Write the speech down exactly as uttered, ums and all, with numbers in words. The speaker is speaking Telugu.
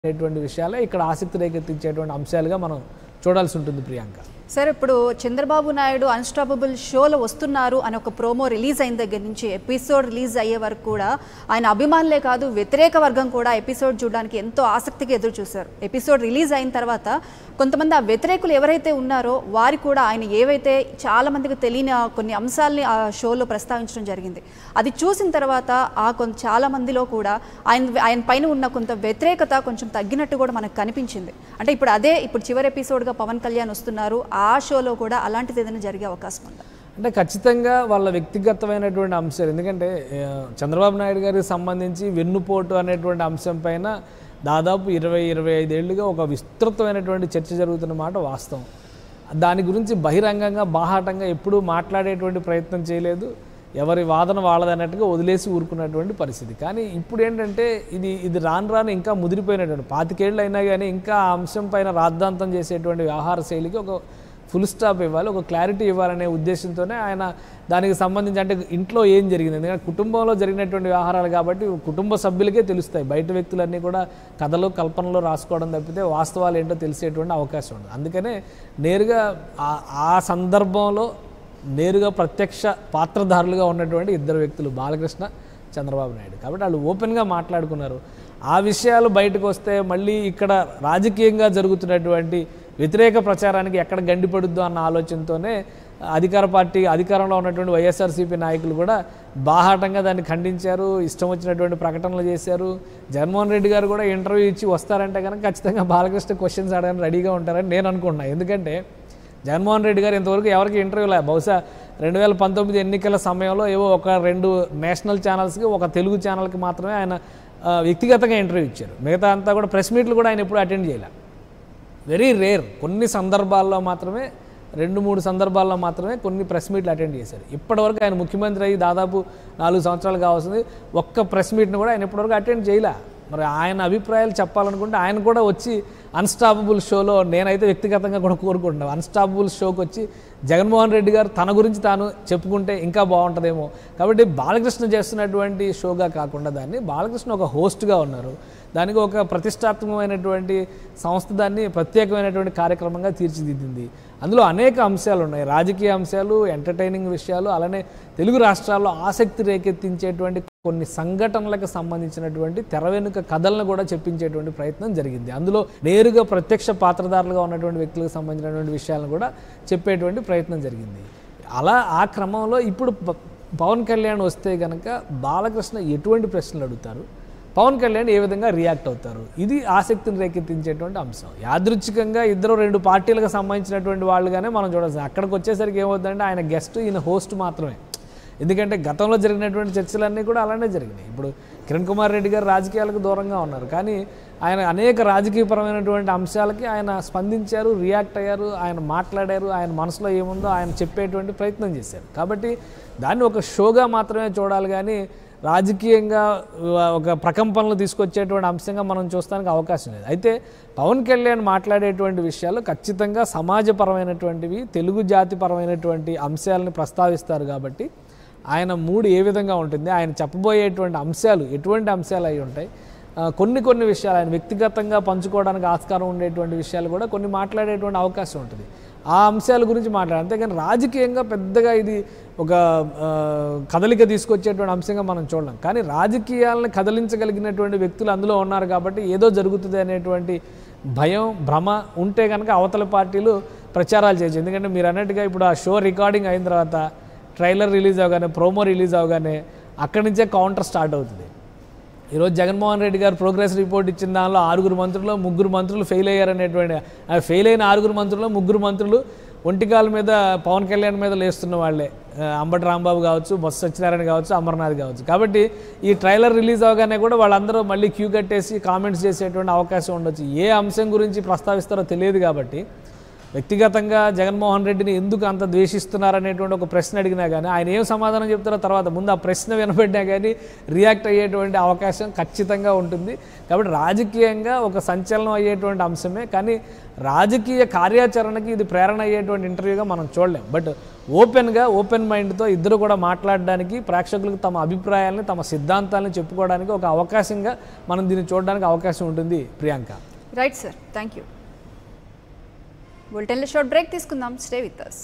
అనేటువంటి విషయాలే ఇక్కడ ఆసక్తి రేకెత్తించేటువంటి అంశాలుగా మనం చూడాల్సి ఉంటుంది ప్రియాంక. సార్, ఇప్పుడు చంద్రబాబు నాయుడు అన్స్టాపబుల్ షోలో వస్తున్నారు అని ఒక ప్రోమో రిలీజ్ అయిన దగ్గర నుంచి ఎపిసోడ్ రిలీజ్ అయ్యే వరకు కూడా ఆయన అభిమానులే కాదు వ్యతిరేక వర్గం కూడా ఎపిసోడ్ చూడడానికి ఎంతో ఆసక్తిగా ఎదురు చూశారు. ఎపిసోడ్ రిలీజ్ అయిన తర్వాత కొంతమంది ఆ వ్యతిరేకులు ఎవరైతే ఉన్నారో వారి కూడా ఆయన ఏవైతే చాలా మందికి తెలియని కొన్ని అంశాలని ఆ షోలో ప్రస్తావించడం జరిగింది. అది చూసిన తర్వాత ఆ కొంత చాలా మందిలో కూడా ఆయన ఆయన పైన ఉన్న కొంత వ్యతిరేకత కొంచెం తగ్గినట్టు కూడా మనకు కనిపించింది. అంటే ఇప్పుడు అదే ఇప్పుడు చివరి ఎపిసోడ్గా పవన్ కళ్యాణ్ వస్తున్నారు, ఆ షోలో కూడా అలాంటిది ఏదైనా జరిగే అవకాశం ఉందా? అంటే ఖచ్చితంగా వాళ్ళ వ్యక్తిగతమైనటువంటి అంశాలు, ఎందుకంటే చంద్రబాబు నాయుడు గారికి సంబంధించి వెన్నుపోటు అనేటువంటి అంశం పైన దాదాపు ఇరవై ఇరవై ఐదేళ్లుగా ఒక విస్తృతమైనటువంటి చర్చ జరుగుతున్న మాట వాస్తవం. దాని గురించి బహిరంగంగా బాహాటంగా ఎప్పుడూ మాట్లాడేటువంటి ప్రయత్నం చేయలేదు, ఎవరి వాదన వాళ్ళదన్నట్టుగా వదిలేసి ఊరుకున్నటువంటి పరిస్థితి. కానీ ఇప్పుడు ఏంటంటే ఇది ఇది రాను రాను ఇంకా ముదిరిపోయినటువంటి పాతికేళ్ళు అయినా కానీ ఇంకా ఆ అంశం పైన రాద్ధాంతం చేసేటువంటి వ్యవహార శైలికి ఒక ఫుల్ స్టాప్ ఇవ్వాలి, ఒక క్లారిటీ ఇవ్వాలనే ఉద్దేశంతోనే ఆయన దానికి సంబంధించి అంటే ఇంట్లో ఏం జరిగింది, ఎందుకంటే కుటుంబంలో జరిగినటువంటి వ్యవహారాలు కాబట్టి కుటుంబ సభ్యులకే తెలుస్తాయి, బయట వ్యక్తులన్నీ కూడా కథలు కల్పనలో రాసుకోవడం తప్పితే వాస్తవాలు ఏంటో తెలిసేటువంటి అవకాశం ఉంది. అందుకనే నేరుగా ఆ సందర్భంలో నేరుగా ప్రత్యక్ష పాత్రధారులుగా ఉన్నటువంటి ఇద్దరు వ్యక్తులు బాలకృష్ణ, చంద్రబాబు నాయుడు. కాబట్టి వాళ్ళు ఓపెన్గా మాట్లాడుకున్నారు. ఆ విషయాలు బయటకు వస్తే మళ్ళీ ఇక్కడ రాజకీయంగా జరుగుతున్నటువంటి వ్యతిరేక ప్రచారానికి ఎక్కడ గండిపడుద్దో అన్న ఆలోచనతోనే అధికార పార్టీ అధికారంలో ఉన్నటువంటి వైఎస్ఆర్సీపీ నాయకులు కూడా బాహాటంగా దాన్ని ఖండించారు, ఇష్టం వచ్చినటువంటి ప్రకటనలు చేశారు. జగన్మోహన్ రెడ్డి గారు కూడా ఇంటర్వ్యూ ఇచ్చి వస్తారంటే కనుక ఖచ్చితంగా బాలకృష్ణ క్వశ్చన్స్ అడగడానికి రెడీగా ఉంటారని నేను అనుకుంటున్నాను. ఎందుకంటే జగన్మోహన్ రెడ్డి గారు ఇంతవరకు ఎవరికి ఇంటర్వ్యూ లేదు. బహుశా రెండు వేల పంతొమ్మిది ఎన్నికల సమయంలో ఏవో ఒక రెండు నేషనల్ ఛానల్స్కి ఒక తెలుగు ఛానల్కి మాత్రమే ఆయన వ్యక్తిగతంగా ఇంటర్వ్యూ ఇచ్చారు. మిగతా అంతా కూడా ప్రెస్ మీట్లు కూడా ఆయన ఎప్పుడు అటెండ్ చేయలే. వెరీ రేర్, కొన్ని సందర్భాల్లో మాత్రమే, రెండు మూడు సందర్భాల్లో మాత్రమే కొన్ని ప్రెస్ మీట్లు అటెండ్ చేశారు. ఇప్పటివరకు ఆయన ముఖ్యమంత్రి అయ్యి దాదాపు నాలుగు సంవత్సరాలు కావాల్సింది, ఒక్క ప్రెస్ మీట్ని కూడా ఆయన ఇప్పటివరకు అటెండ్ చేయలే. మరి ఆయన అభిప్రాయాలు చెప్పాలనుకుంటే ఆయన కూడా వచ్చి అన్స్టాపబుల్ షోలో, నేనైతే వ్యక్తిగతంగా కూడా కోరుకుంటున్నాను, అన్స్టాపబుల్ షోకి వచ్చి జగన్మోహన్ రెడ్డి గారు తన గురించి తాను చెప్పుకుంటే ఇంకా బాగుంటుందేమో. కాబట్టి బాలకృష్ణ చేస్తున్నటువంటి షోగా కాకుండా దాన్ని బాలకృష్ణ ఒక హోస్ట్గా ఉన్నారు, దానికి ఒక ప్రతిష్టాత్మకమైనటువంటి సంస్థ దాన్ని ప్రత్యేకమైనటువంటి కార్యక్రమంగా తీర్చిదిద్దింది. అందులో అనేక అంశాలు ఉన్నాయి, రాజకీయ అంశాలు, ఎంటర్టైనింగ్ విషయాలు, అలానే తెలుగు రాష్ట్రాల్లో ఆసక్తి రేకెత్తించేటువంటి కొన్ని సంఘటనలకు సంబంధించినటువంటి తెర వెనుక కథలను కూడా చెప్పించేటువంటి ప్రయత్నం జరిగింది. అందులో నేరుగా ప్రత్యక్ష పాత్రధారులుగా ఉన్నటువంటి వ్యక్తులకు సంబంధించినటువంటి విషయాలను కూడా చెప్పేటువంటి ప్రయత్నం జరిగింది. అలా ఆ క్రమంలో ఇప్పుడు పవన్ కళ్యాణ్ వస్తే కనుక బాలకృష్ణ ఎటువంటి ప్రశ్నలు అడుగుతారు, పవన్ కళ్యాణ్ ఏ విధంగా రియాక్ట్ అవుతారు, ఇది ఆసక్తిని రేకెత్తించేటువంటి అంశం. యాదృచ్ఛికంగా ఇద్దరు రెండు పార్టీలకు సంబంధించినటువంటి వాళ్ళుగానే మనం చూడాల్సింది. అక్కడికి వచ్చేసరికి ఏమవుతుందంటే ఆయన గెస్ట్, ఈయన హోస్ట్ మాత్రమే. ఎందుకంటే గతంలో జరిగినటువంటి చర్చలన్నీ కూడా అలానే జరిగినాయి. ఇప్పుడు కిరణ్ కుమార్ రెడ్డి గారు రాజకీయాలకు దూరంగా ఉన్నారు, కానీ ఆయన అనేక రాజకీయపరమైనటువంటి అంశాలకి ఆయన స్పందించారు, రియాక్ట్ అయ్యారు, ఆయన మాట్లాడారు, ఆయన మనసులో ఏముందో ఆయన చెప్పేటువంటి ప్రయత్నం చేశారు. కాబట్టి దాన్ని ఒక షోగా మాత్రమే చూడాలి, కానీ రాజకీయంగా ఒక ప్రకంపనలు తీసుకొచ్చేటువంటి అంశంగా మనం చూస్తానికి అవకాశం లేదు. అయితే పవన్ కళ్యాణ్ మాట్లాడేటువంటి విషయాలు ఖచ్చితంగా సమాజపరమైనటువంటివి, తెలుగు జాతిపరమైనటువంటి అంశాలను ప్రస్తావిస్తారు. కాబట్టి ఆయన మూడు ఏ విధంగా ఉంటుంది, ఆయన చెప్పబోయేటువంటి అంశాలు ఎటువంటి అంశాలు అయి ఉంటాయి, కొన్ని కొన్ని విషయాలు ఆయన వ్యక్తిగతంగా పంచుకోవడానికి ఆస్కారం ఉండేటువంటి విషయాలు కూడా కొన్ని మాట్లాడేటువంటి అవకాశం ఉంటుంది. ఆ అంశాల గురించి మాట్లాడాలి. అంతేగాని రాజకీయంగా పెద్దగా ఇది ఒక కదలిక తీసుకొచ్చేటువంటి అంశంగా మనం చూడలేం. కానీ రాజకీయాలను కదిలించగలిగినటువంటి వ్యక్తులు అందులో ఉన్నారు కాబట్టి ఏదో జరుగుతుంది అనేటువంటి భయం, భ్రమ ఉంటే కనుక అవతల పార్టీలు ప్రచారాలు చేయొచ్చు. ఎందుకంటే మీరు అన్నట్టుగా ఇప్పుడు ఆ షో రికార్డింగ్ అయిన తర్వాత ట్రైలర్ రిలీజ్ అవగానే, ప్రోమో రిలీజ్ అవగానే అక్కడి నుంచే కౌంటర్ స్టార్ట్ అవుతుంది. ఈరోజు జగన్మోహన్ రెడ్డి గారు ప్రోగ్రెస్ రిపోర్ట్ ఇచ్చిన దానిలో ఆరుగురు మంత్రులు ముగ్గురు మంత్రులు ఫెయిల్ అయ్యారనేటువంటి, ఫెయిల్ అయిన ఆరుగురు మంత్రులు ముగ్గురు మంత్రులు ఒంటికాల మీద పవన్ కళ్యాణ్ మీద లేస్తున్న వాళ్ళే, అంబటి రాంబాబు కావచ్చు, బొత్స సత్యనారాయణ కావచ్చు, అమర్నాథ్ కావచ్చు. కాబట్టి ఈ ట్రైలర్ రిలీజ్ అవగానే కూడా వాళ్ళందరూ మళ్ళీ క్యూ కట్టేసి కామెంట్స్ చేసేటువంటి అవకాశం ఉండొచ్చు. ఏ అంశం గురించి ప్రస్తావిస్తారో తెలియదు కాబట్టి వ్యక్తిగతంగా జగన్మోహన్ రెడ్డిని ఎందుకు అంత ద్వేషిస్తున్నారనేటువంటి ఒక ప్రశ్న అడిగినా కానీ ఆయన ఏం సమాధానం చెప్తారో తర్వాత ముందు ఆ ప్రశ్న వినబడినా కానీ రియాక్ట్ అయ్యేటువంటి అవకాశం ఖచ్చితంగా ఉంటుంది. కాబట్టి రాజకీయంగా ఒక సంచలనం అయ్యేటువంటి అంశమే, కానీ రాజకీయ కార్యాచరణకి ఇది ప్రేరణ అయ్యేటువంటి ఇంటర్వ్యూగా మనం చూడలేం. బట్ ఓపెన్గా ఓపెన్ మైండ్తో ఇద్దరు కూడా మాట్లాడడానికి, ప్రేక్షకులకు తమ అభిప్రాయాలని తమ సిద్ధాంతాలను చెప్పుకోవడానికి ఒక అవకాశంగా మనం దీన్ని చూడడానికి అవకాశం ఉంటుంది. Priyanka. Right sir, thank you. బులెటిన్లో షార్ట్ బ్రేక్ తీసుకుందాం. Stay with us.